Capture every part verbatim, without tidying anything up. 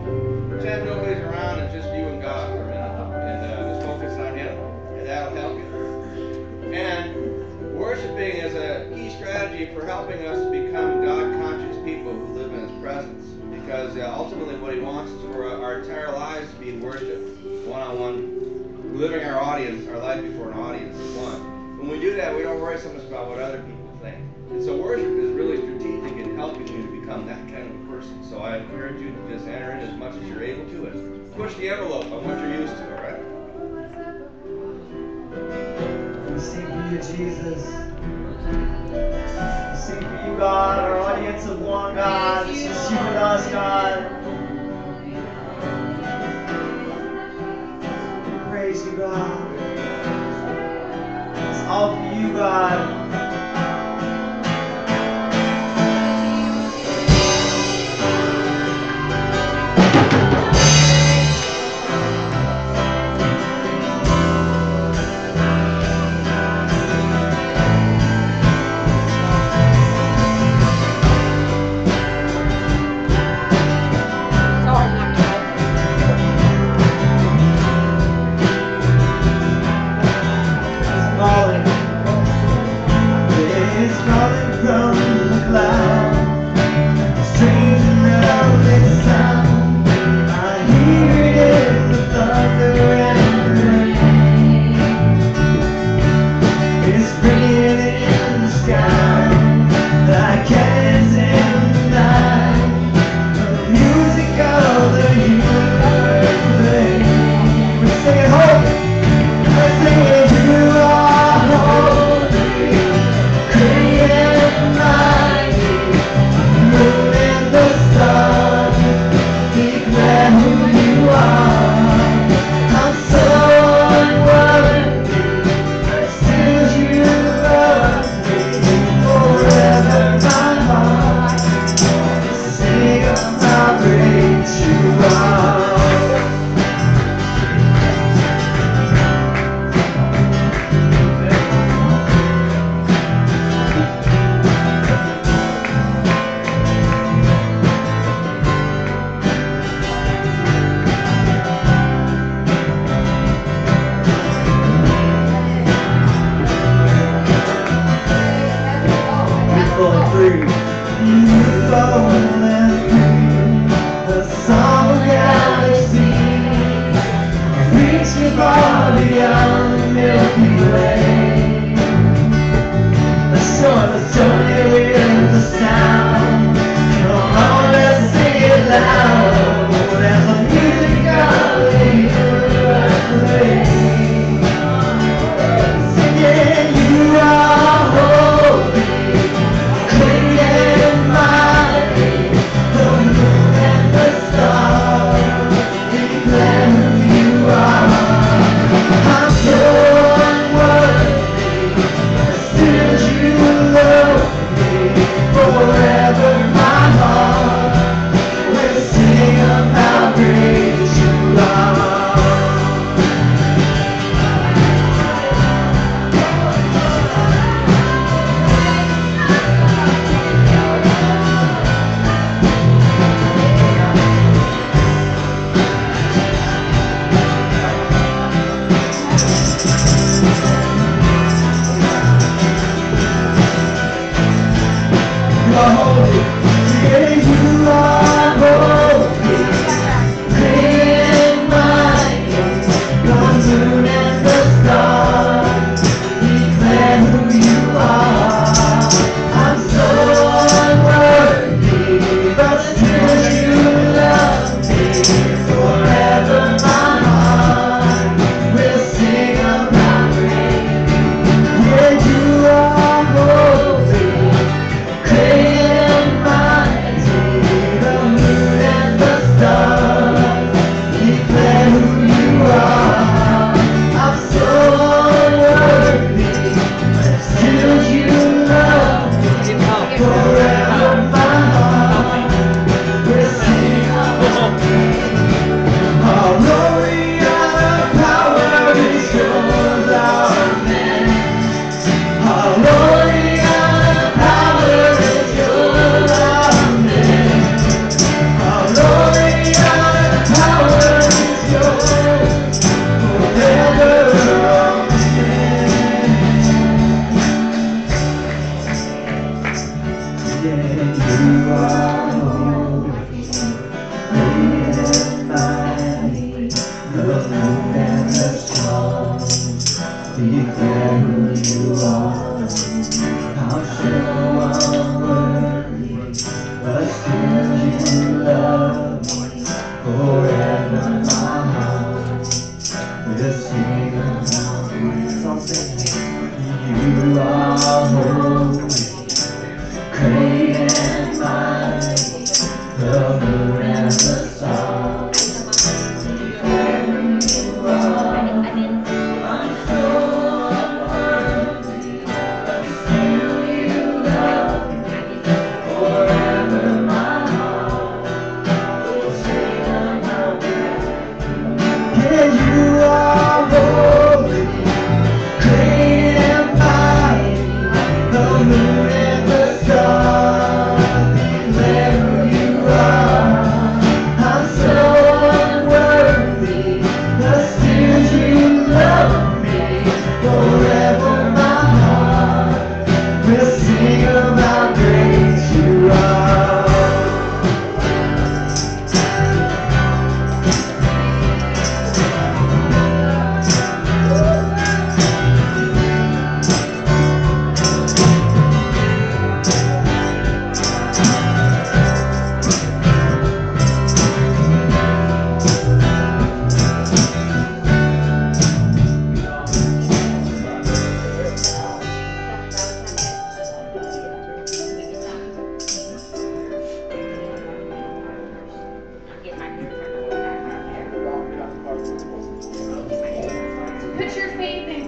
Pretend nobody's around and just you and God for a minute. And uh, just focus on Him, and that'll help you. And worshiping is a key strategy for helping us to become God-conscious people who live in His presence. Because uh, ultimately what He wants is for our entire lives to be worship, one-on-one, living our audience, our life before an audience is one. When we do that, we don't worry so much about what other people think. And so worship is really strategic in helping you to become that kind of a person. So I encourage you to just enter in as much as you're able to and push the envelope on what you're used to, all right? We sing for you, Jesus. We sing for you, God, our audience of one, God. It's just you and us, God. We praise you, God. It's all for you, God.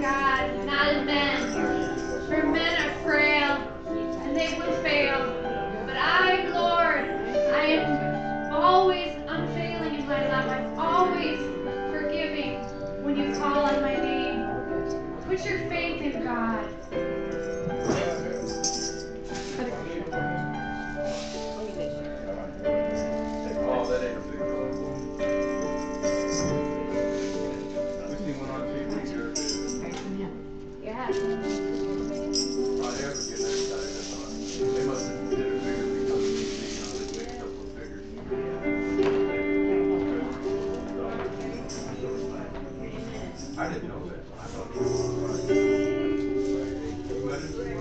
God, not in men. For men are frail, and they would fail. But I, Lord, I am always unfailing in my love. I'm always forgiving when you call on my name. Put your faith in God. Oh, that ain't a big deal. We seen one on T V here. Yeah. I never get that guy. They must have did it bigger because of T V, you know, they mixed up with figures. I didn't know that. I thought it was right. You met him before?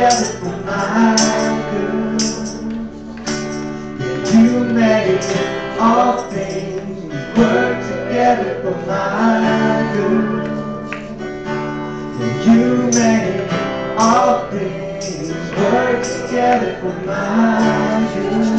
together for my good. Yeah, you make all things work together for my good. Yeah, you make all things work together for my good.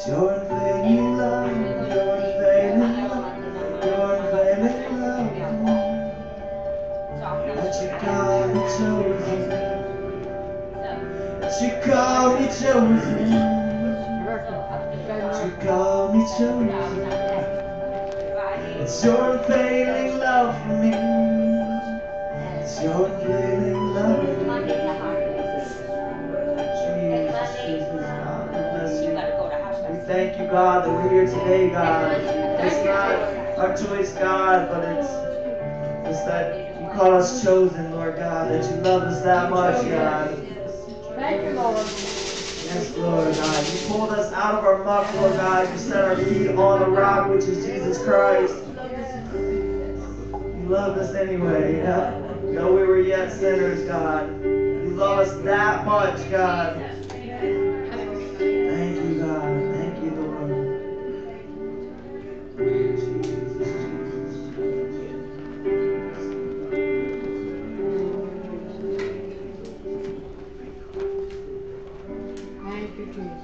It's your unfailing love, your unfailing love, your unfailing love. That you call me chosen, that you call me chosen, that you call me chosen. It's your unfailing love for me. It's your unfailing love for me. Jesus, Jesus, God, we bless you. We thank you, God, that we're here today, God. It's not our choice, God, but it's, it's that you call us chosen, Lord God, that you love us that much, God. Thank you, Lord. Yes, Lord God. You pulled us out of our muck, Lord God. You set our feet on the rock, which is Jesus Christ. You loved us anyway, yeah. Though we were yet sinners, God. You love us that much, God. Thank you, God. Thank you, Lord. Thank you, Jesus.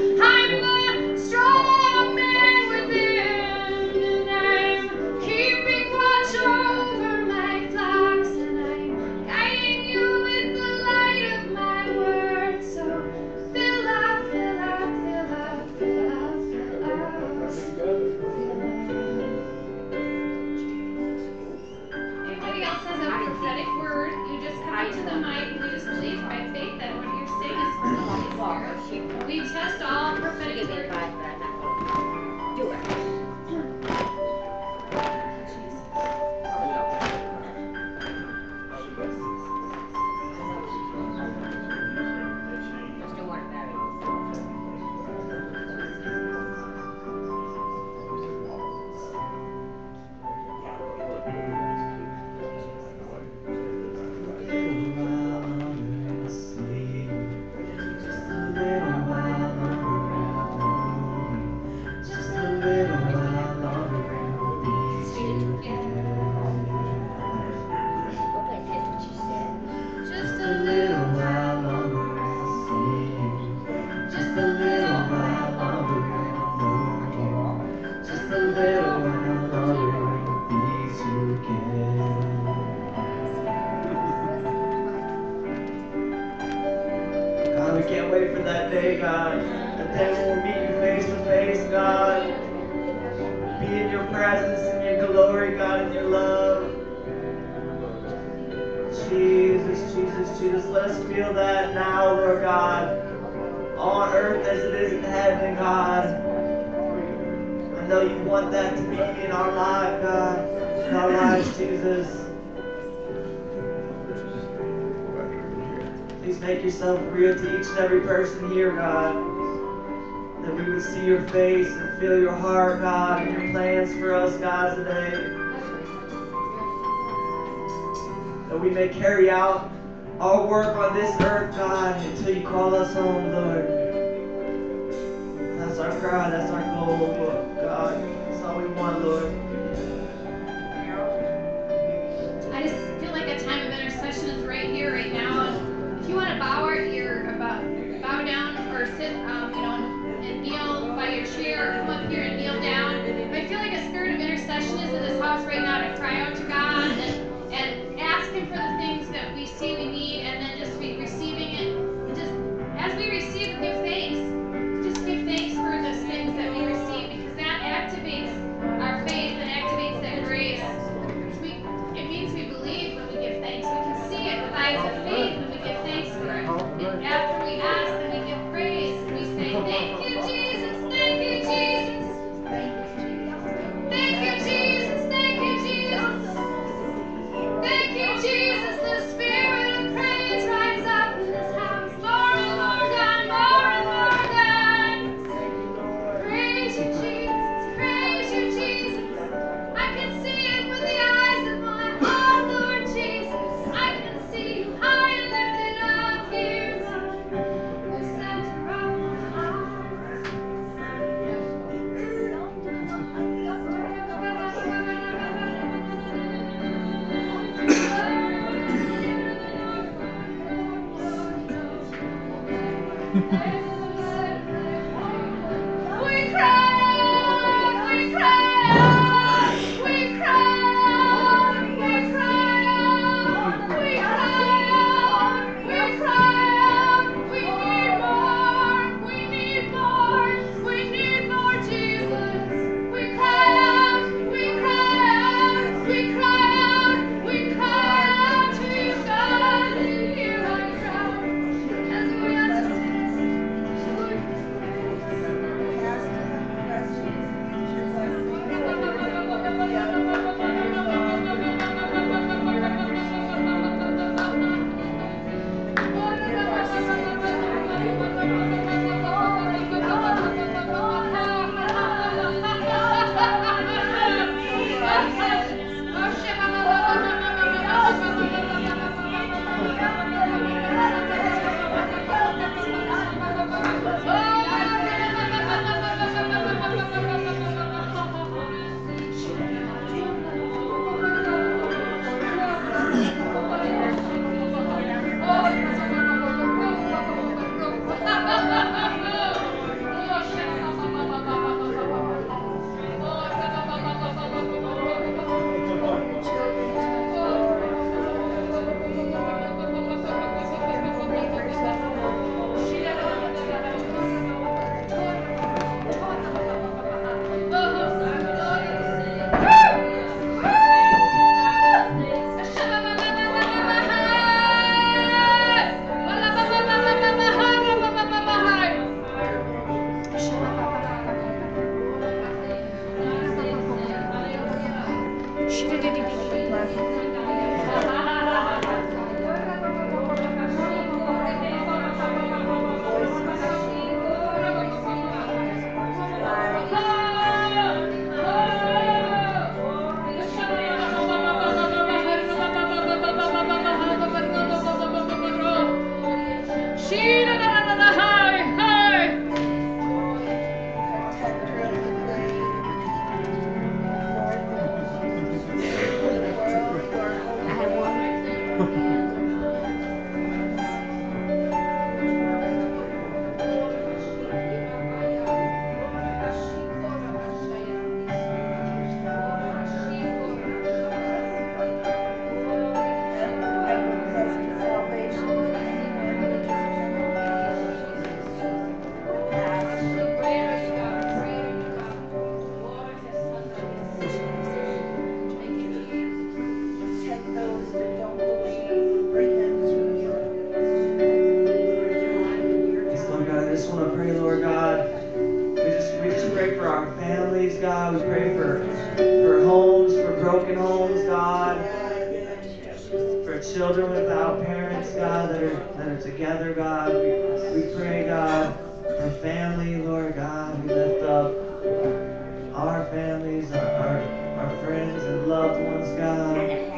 Keep we can't wait for that day, God. That day when we'll meet you face to face, God. Be in your presence, in your glory, God, in your love. Jesus, Jesus, Jesus, let us feel that now, Lord God. On earth as it is in heaven, God. I know you want that to be in our life, God. In our lives, Jesus. Please make yourself real to each and every person here, God. That we would see your face and feel your heart, God, and your plans for us, God, today. That we may carry out our work on this earth, God, until you call us home, Lord. That's our cry, that's our goal, Lord, God. That's all we want, Lord. I just feel like a time of intercession is right here, right now. And if you want to bow our ear, about bow down or sit, um, you know, and, and kneel by your chair, or come up here and kneel down. I feel like a spirit of intercession is in this house right now to cry out to God and, and ask Him for the things that we see we need, and then just be receiving it. And just as we receive, give thanks. Just give thanks for those things that we receive, because that activates our faith and activates that grace. We, it means we believe when we give thanks. We can see it with eyes of faith when we give thanks for it. And after we ask, then we give praise. And we say, thank you, Jesus. Thank you, Jesus. Thank you, Jesus. Thank you, Jesus. Thank you, Jesus. The spirit of praise rise up in this house. More and more, God. More and more, God. Praise you, Jesus. Praise you, Jesus. I can see it with the eyes of my heart, Lord Jesus. I can see you high and lifted up here, God. The center of my heart. We cry, we cry, we cry, we cry, we cry, we cry, we need more, we need more, we need more, Jesus. We cry out, we cry out, we cry out, we cry out to you, God, and hear our cry as we understand. God. We pray for, for homes, for broken homes, God. For children without parents, God, that are, that are together, God. We, we pray, God, for family, Lord God. We lift up our families, our, our, our friends and loved ones, God.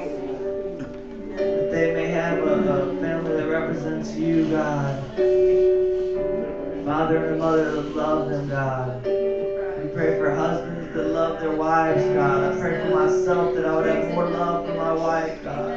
That they may have a, a family that represents you, God. Father and mother that love them, God. We pray for husbands that love their wives, God. I pray for myself that I would have more love for my wife, God.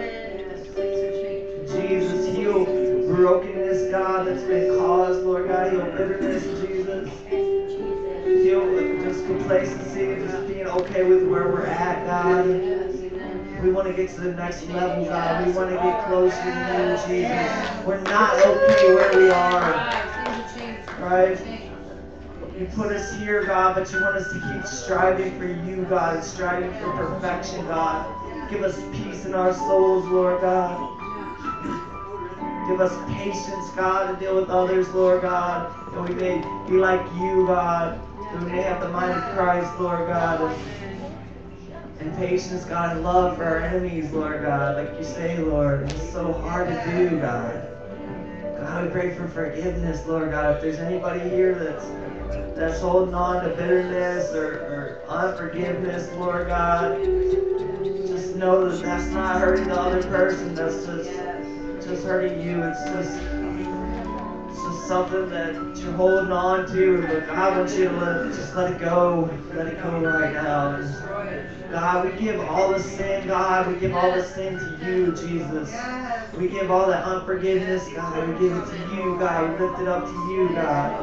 Jesus, heal brokenness, God, that's been caused, Lord God. Heal bitterness, Jesus. Heal just complacency, just being okay with where we're at, God. We want to get to the next level, God. We want to get closer to you, Jesus. We're not okay where we are. Right? You put us here, God, but you want us to keep striving for you, God, and striving for perfection, God. Give us peace in our souls, Lord God. Give us patience, God, to deal with others, Lord God. That we may be like you, God. That we may have the mind of Christ, Lord God. And, and patience, God, and love for our enemies, Lord God. Like you say, Lord. It's so hard to do, God. God, we pray for forgiveness, Lord God. If there's anybody here that's that's holding on to bitterness or, or unforgiveness, Lord God, just know that that's not hurting the other person. That's just just hurting you. It's just, it's just something that you're holding on to. But God wants you to let, just let it go. Let it go right now. And God, we give all the sin, God. We give all the sin to you, Jesus. We give all that unforgiveness, God. We give it to you, God. We lift it up to you, God.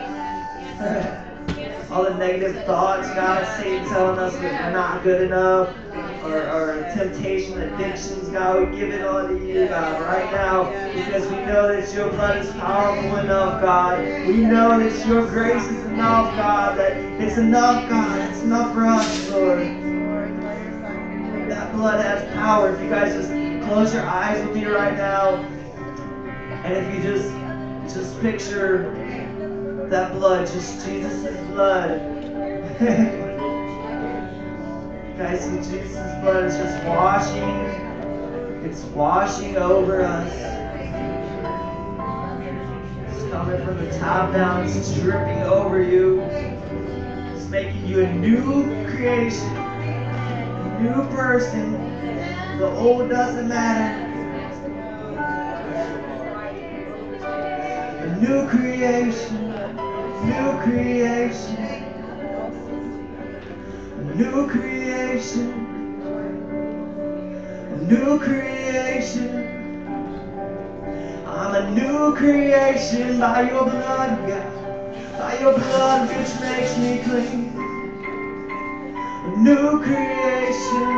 All the negative thoughts, God, Satan telling us that we're not good enough, or, or temptation, addictions, God, we give it all to you, God, right now, because we know that your blood is powerful enough, God. We know that your grace is enough, God, that it's enough, God. It's enough for us, Lord. That blood has power. If you guys just close your eyes with me right now, and if you just, just picture that blood, just Jesus' blood. Guys, see Jesus' blood is just washing. It's washing over us. It's coming from the top down. It's dripping over you. It's making you a new creation. A new person. The old doesn't matter. A new creation. New creation, a new creation, a new creation. I'm a new creation by your blood, God, by your blood which makes me clean. A new creation,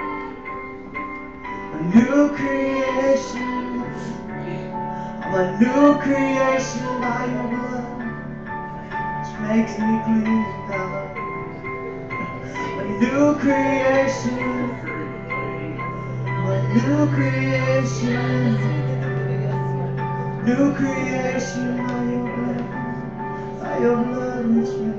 a new creation. I'm a new creation by your blood. Makes me clean, God. A new creation, a new creation, new creation by your blood, by your blood which makes me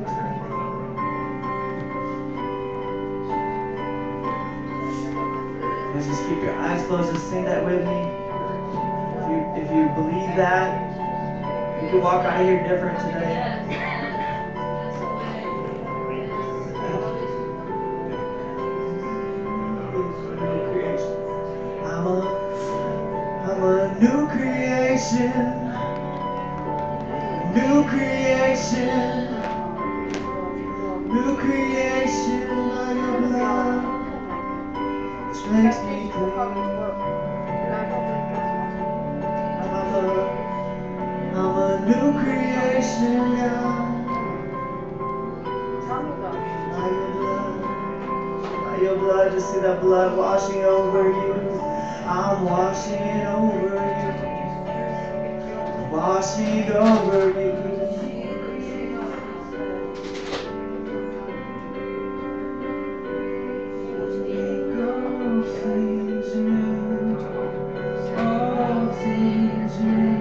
clean. Just keep your eyes closed and sing that with me. If you if you believe that, you can walk out of here different today. I'm a, I'm a new creation, new creation, new creation by your blood, which makes me clean. I'm a, I'm a new creation now, by your blood, by your blood. Just see that blood washing over you. I'm washing over you, washing over you. All things new, all things new.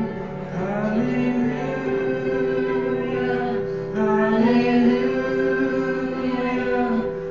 Hallelujah, hallelujah,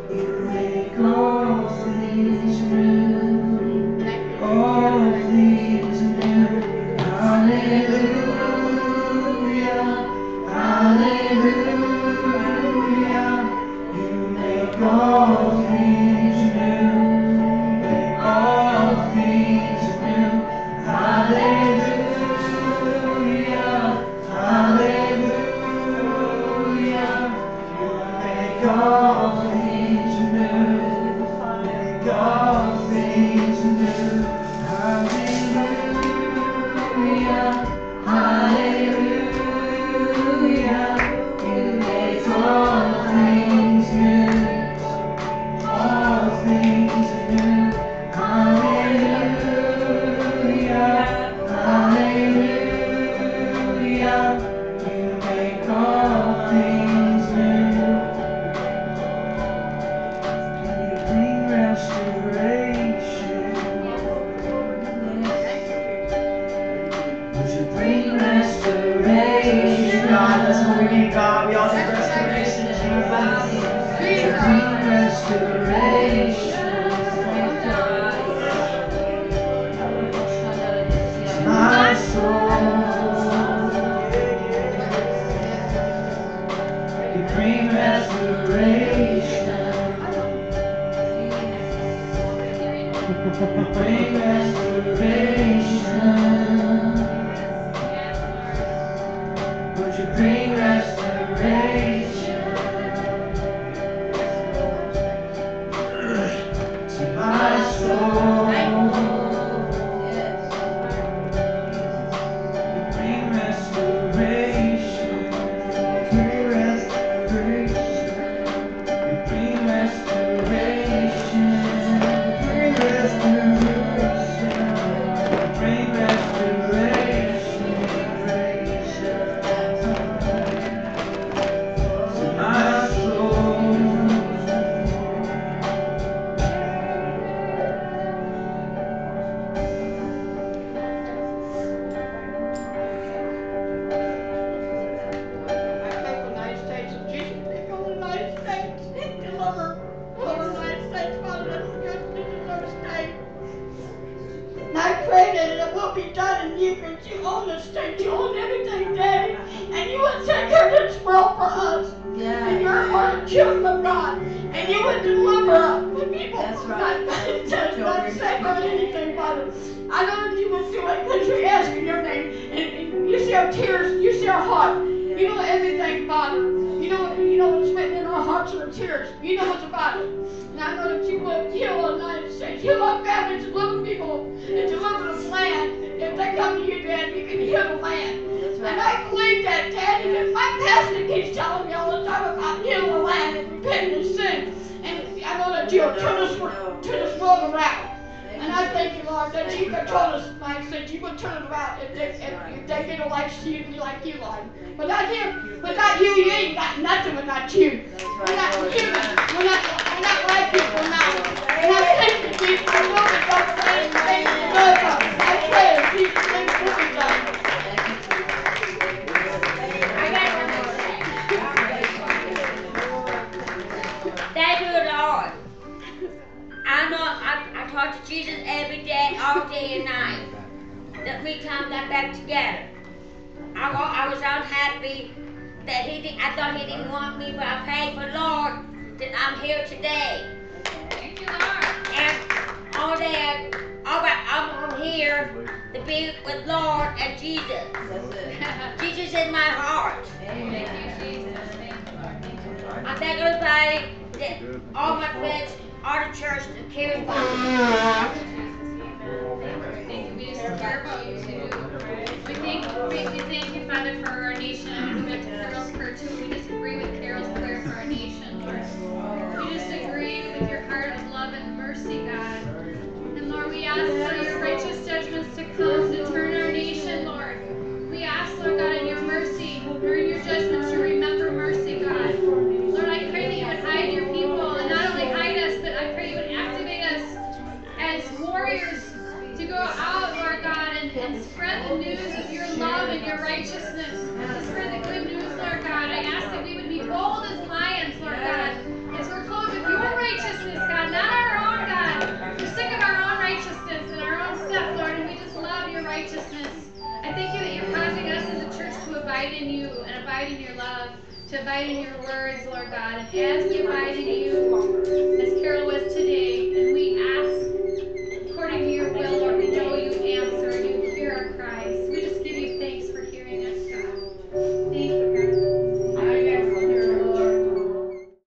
what we need, God. We all need restoration, Jesus. Bring restoration. My soul. You bring restoration. You bring restoration. Would you bring restoration to my soul? You bring restoration. Bring restoration. You bring restoration. Bring restoration. Bring restoration. To my soul. I take the United States of Jesus, pick on the United States, deliver, deliver the United States, Father, let us go to our state. And I pray that it will be done in you, because you own the state, you own everything, Daddy, and you would take care of this world for us. Yeah. And you're one of the children of God, and you would deliver us, the people, That's not, right. not, not safe or anything, Father. I know that you will do it, because we ask in your name, and, and you see our tears, you see our heart. You know everything, Father. You know, you know what's written in our hearts and our tears. You know what's about it. And I know that you will heal the United States, heal our families, deliver people, and deliver the land. If they come to you, Dad, you can heal the land. And I believe that, Dad, and my pastor keeps telling me all the time about healing the land and repenting of sin. And I know that you'll turn this, turn this world around. And I thank you, Lord, that you control us, like I said, you will turn it around if they, if, if they get a life to you and be like you, Lord. Without him, without you, you ain't got nothing without you. We're not human. We're not, we're not like you. We're not. And I thank you, Jesus, for moving, God, for anything you do, God. I pray in Jesus' name, will be done. Thank you, Lord. I know I, I talk to Jesus every day, all day and night. The three times I back together. I, wa- I was unhappy that he did, I thought he didn't want me, but I prayed for Lord that I'm here today. Thank you, Lord. And all day, all right, I'm, I'm here to be with Lord and Jesus. Jesus in my heart. Thank you, Jesus. Thank you, Lord. Thank you, Lord. I thank everybody, that all my friends, all the church that cares about me. Thank you. We just care about you too. We thank, we, we thank you, Father, for our nation. And we went to Carol's prayer too. We just agree with Carol's prayer for our nation, Lord. We just agree with your heart of love and mercy, God. And Lord, we ask for your righteous judgments to come to turn our nation, Lord. We ask, Lord God, in your mercy, or in your judgments, to remember mercy, God. Lord, I pray that you would hide your people, and not only hide us, but I pray you would activate us as warriors to go out, Lord God, and, and spread the news of your love and your righteousness. To spread the good news, Lord God. I ask that we would be bold as lions, Lord God, as we're clothed with your righteousness, God, not our own, God. We're sick of our own righteousness and our own stuff, Lord, and we just love your righteousness. I thank you that you're causing us as a church to abide in you and abide in your love, to abide in your words, Lord God. And as we abide in you,